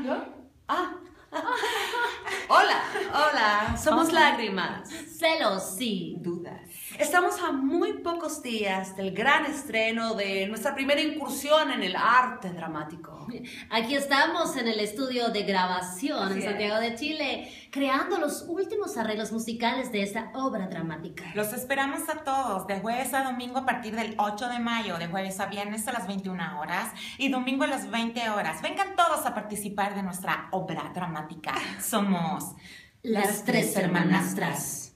¿Yo? Ah. Hola, somos Lágrimas. Celos, sí. Dudas. Estamos a muy pocos días del gran estreno de nuestra primera incursión en el arte dramático. Aquí estamos en el estudio de grabación en Santiago de Chile, creando los últimos arreglos musicales de esta obra dramática. Los esperamos a todos, de jueves a domingo a partir del 8 de mayo, de jueves a viernes a las 21 horas y domingo a las 20 horas. Vengan todos a participar de nuestra obra dramática. Somos Las Tres Hermanastras.